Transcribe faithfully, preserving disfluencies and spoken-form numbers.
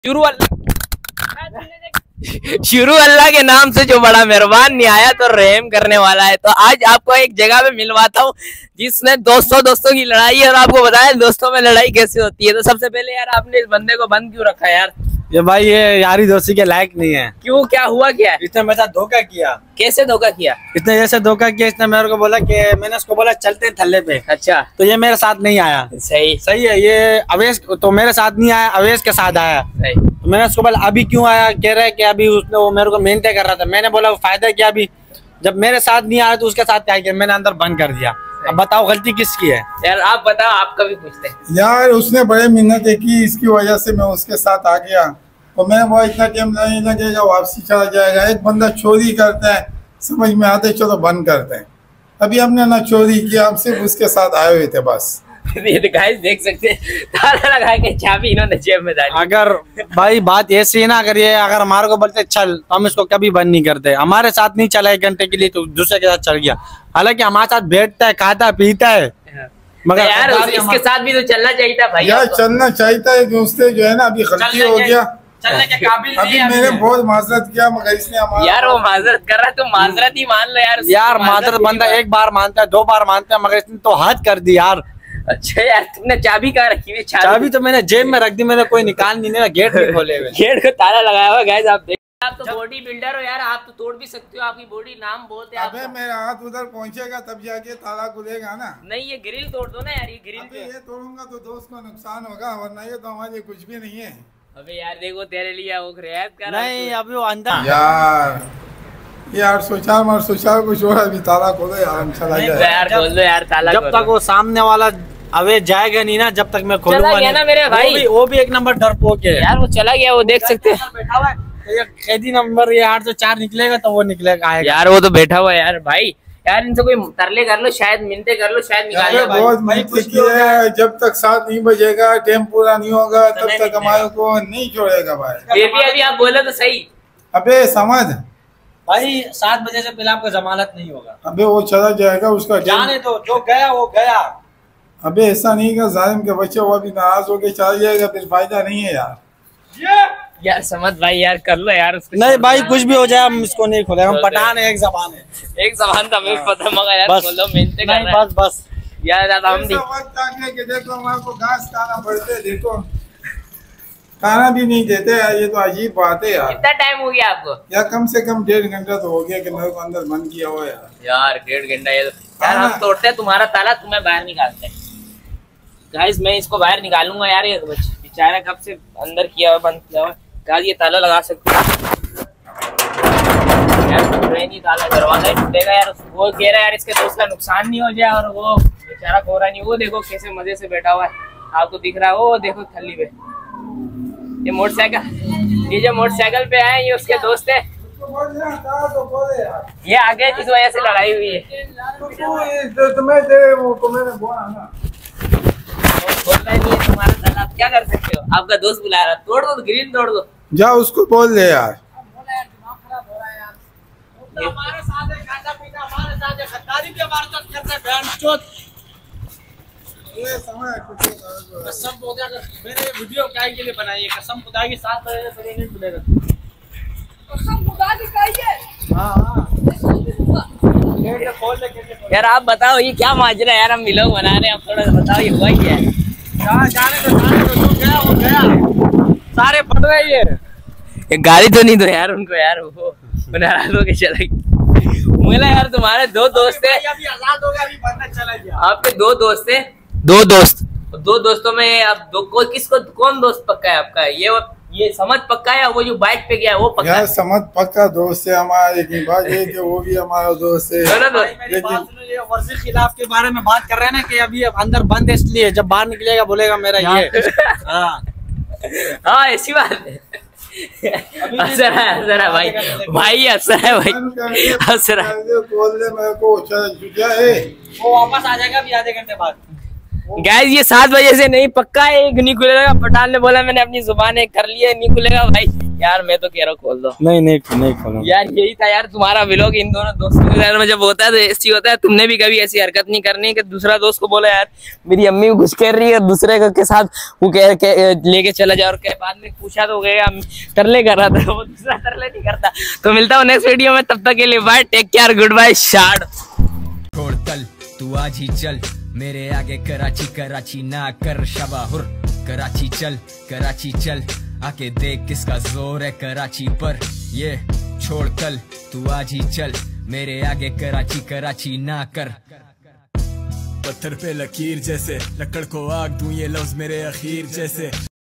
शुरू अल्लाह शुरू अल्लाह के नाम से जो बड़ा मेहरबान निहायत तो रहम करने वाला है। तो आज आपको एक जगह पे मिलवाता हूँ जिसने दोस्तों दोस्तों की लड़ाई है और आपको बताया दोस्तों में लड़ाई कैसे होती है। तो सबसे पहले यार आपने इस बंदे को बंद क्यों रखा यार? ये भाई ये यारी दोस्ती के लायक नहीं है। क्यों, क्या हुआ क्या? इसने मेरे साथ धोखा किया। कैसे धोखा किया? इसने जैसे धोखा किया, इसने मेरे को बोला कि मैंने उसको बोला चलते हैं थल्ले पे। अच्छा, तो ये मेरे साथ नहीं आया। सही सही है। ये अवेश तो मेरे साथ नहीं आया, अवेश के साथ आया। सही। तो मैंने उसको बोला अभी क्यों आया? कह रहा है कि अभी उसने वो मेरे को मेहनत कर रहा था। मैंने बोला फायदा क्या, अभी जब मेरे साथ नहीं आया तो उसके साथ क्या किया? मैंने अंदर बंद कर दिया। अब बताओ गलती किसकी है यार? आप बताओ, आप कभी पूछते हैं यार? उसने बड़े मिन्नत की, इसकी वजह से मैं उसके साथ आ गया। और मैं वो इतना टाइम नहीं लगेगा, वापसी चला जाएगा। एक बंदा चोरी करता है, समझ में आते चलो बंद करते हैं। अभी हमने ना चोरी किया, हम सिर्फ उसके साथ आए हुए थे बस। ये तो गाइस देख सकते हैं, ताला लगा के चाबी इन्होंने जेब में डाली। अगर भाई बात ऐसी है ना, अगर ये अगर हमारे को बोलते चल तो हम इसको कभी बंद नहीं करते। हमारे साथ नहीं चला एक घंटे के लिए तो दूसरे के साथ चल गया। हालांकि हमारे साथ बैठता है, खाता पीता है, मगर यार इसके साथ भी तो चलना चाहिए था भाई। यार चलना चाहिए था, उससे जो है ना अभी गलती हो गया। चलने के काबिल अभी मैंने बहुत माजरत किया मगर इसने हमारा यार वो माजरत कर रहा है तो माजरत ही मान लो यार। यार माजरत बंदा एक बार मानता है, दो बार मानता है, मगर इसने तो हद कर दी यार। अच्छा यार, तुमने चाबी कहाँ रखी हुई? चाबी तो मैंने जेब में रख दी, मैंने कोई निकाल नहीं दिया, गेट नहीं खोले हुए। गेट को ताला लगाया हुआ गाइस। आप देख, आप तो बॉडी बिल्डर हो यार, आप तो तोड़ भी सकते हो। आपकी बॉडी नाम बहुत है। अबे मेरा हाथ उधर पहुंचेगा तब जाके ताला खुलेगा ना। नहीं ये ग्रिल तोड़ दो ना यार, ये ग्रिल अबे ये तोड़ूंगा तो दोस्त को नुकसान होगा, वरना ये तो हमारे लिए कुछ भी नहीं है। अबे यार देखो तेरे लिए वो रियायत कर रहा है। नहीं अभी वो अंदर यार यार सोचा मर सोचा कुछ और अभी ताला खोलो यार, हम चला जाए यार खोल दो यार ताला। जब तक वो सामने वाला अवे जाएगा नहीं ना, जब तक मैं खोलूंगा नहीं ना मेरे भाई। वो भी, वो भी एक नंबर डरपोक है यार, वो चला गया, वो देख सकते हैं। बैठा हुआ है ये कैदी नंबर, ये आठ सौ चार निकलेगा तो वो निकलेगा आएगा। यार वो तो बैठा हुआ है यार भाई। यार इनसे कोई तरले कर लो, शायद मिनते कर लो, शायद निकाल लो। बहुत मेहनत की है, जब तक साथ नहीं बजेगा, टाइम पूरा नहीं होगा तब तक हमारे को नहीं छोड़ेगा भाई। फिर भी अभी आप बोले तो सही। अबे समझ भाई सात बजे से पहले आपको जमानत नहीं होगा। अबे वो चला जाएगा, उसका जाने तो जो गया वो गया। अबे ऐसा नहीं का जालिम के बच्चे वो अभी नाराज होके चला जाएगा, फिर फायदा नहीं है यार। यार समझ भाई यार कर लो यार उसको। नहीं भाई कुछ भी हो जाए हम इसको नहीं खोले, हम पठान है, एक जबान है। एक जबान था मुझे पता, मगर यार बोलो मिलते कर रहा है। बस बस यार ज्यादा हम नहीं के देखो हमारे को घास खाना पड़ते, देखो खाना भी नहीं देते यार, ये तो अजीब बात है यार। कितना टाइम हो गया आपको? यार कम से कम डेढ़ घंटा तो हो गया कि मेरे को अंदर बंद किया हुआ यार। यार डेढ़ घंटा ये तो यार हम तोड़ते हैं तुम्हारा ताला, तुम्हें बाहर निकालते हैं। गाइस मैं इसको बाहर निकालूंगा यार, ये बेचारा कब से अंदर किया हुआ, बंद किया हुआ। गाइस ये ताला लगा सकते हैं यार, नहीं ताला दरवाजा ही टूटेगा यार। वो कह रहा है यार इसके दोस्त का नुकसान नहीं हो जाए, और वो बेचारा खो रहा नहीं। वो देखो कैसे मजे से बैठा हुआ है, आपको दिख रहा है? वो देखो थल्ली पे ये मोटरसाइकिल, ये जो मोटरसाइकिल पे आए ये उसके दोस्त है। ये आगे जिस वजह से लड़ाई हुई है। बोलता नहीं है तुम्हारा ताला, आप क्या कर सकते हो? आपका दोस्त बुला रहा, तोड़ दो, ग्रिल तोड़ दो। जा उसको बोल दे यार। हमारे साथ है, खाना पीना हमारे साथ है, खरीदारी भी हमारे साथ करते हैं। बहन चोद ये समय कसम हो गया, मेरे वीडियो क्या के लिए बनाई है? कसम खुदा की सात बजे से पहले नहीं खुलेगा। कसम खुदा की कहिए। हां हां यार आप बताओ ये क्या माजरा है यार? हम व्लॉग बना रहे हैं, आप थोड़ा बताओ ये हुआ क्या है? कहां जाने तो जाने तो, जो गया वो गया, सारे फट रहे ये। ये गाली तो नहीं दो यार उनको यार, वो नाराज होके चला गया। बोला यार तुम्हारे दो दोस्त है, अभी आजाद होगा, अभी बनना चला गया। आपके दो दोस्त है, दो दोस्त, दो दोस्तों में आप दो को, किसको कौन दोस्त पक्का है आपका? ये ये समझ पक्का है, वो जो बाइक पे गया वो पक्का यार? है? समझ पक्का दोस्त है हमारा, लेकिन बात ये कि वो भी हमारा दोस्त है। लेकिन ये वर्जी खिलाफ के बारे में बात कर रहे हैं ना कि अभी अंदर बंद है, इसलिए जब बाहर निकलेगा बोलेगा मेरा ये। हाँ हाँ ऐसी बात है। अफसर है, अफसर है भाई, भाई अफसर है भाई, अफसर है। बोल दे मेरे को, क्या है वो वापस आ जाएगा अभी आधे घंटे बाद। गैस ये सात बजे से नहीं पक्का है, एक नहीं खुलेगा। पठान ने बोला मैंने अपनी जुबान एक कर लिया, नहीं खुलेगा भाई। यार मैं तो कह रहा हूँ खोल दो। नहीं नहीं नहीं खोलो यार, यही था यार तुम्हारा व्लॉग इन दोनों दोस्तों के बारे में जब होता है तो ऐसी होता है। तुमने भी कभी ऐसी हरकत नहीं करनी कि दूसरा दोस्त को बोला यार मेरी अम्मी घुस कर रही है, दूसरे के साथ वो कह के लेके चला जाए और कह बाद में पूछा तो गया तरले कर रहा था, वो दूसरा तरले नहीं करता। तो मिलता हूँ नेक्स्ट वीडियो में, तब तक के लिए bye, take care, good bye, शाड। छोड़ कल तू आज ही चल मेरे आगे, कराची कराची ना कर शबाहुर, कराची चल कराची चल आके देख किसका जोर है कराची पर। ये छोड़ कल तू आज ही चल मेरे आगे, कराची कराची ना कर। पत्थर पे लकीर जैसे, लकड़ को आग दूं ये लफ्ज मेरे अखीर जैसे।